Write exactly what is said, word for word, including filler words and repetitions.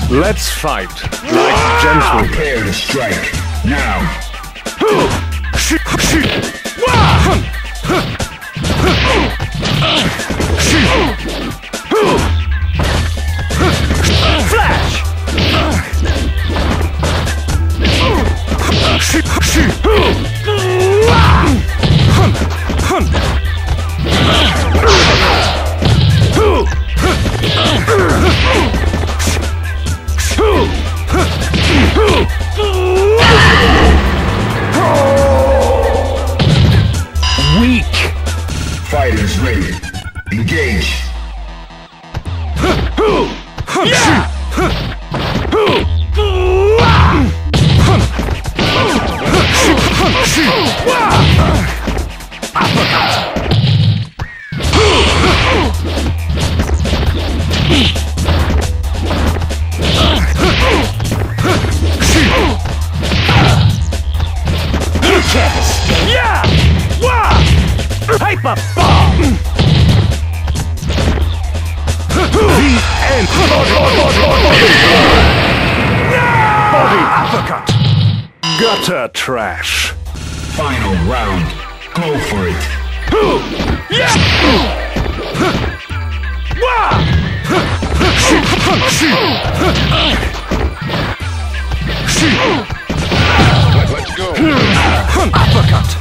Let's fight. Like gentlemen. Prepare to strike. Now. Flash! Weak. Fighters ready. Engage. Yeah! Yeah! Wah! Hyper bomb! The end! Body uppercut! Gutter trash! Final round. Go for it. Yeah! Wah! Let's go. Uppercut!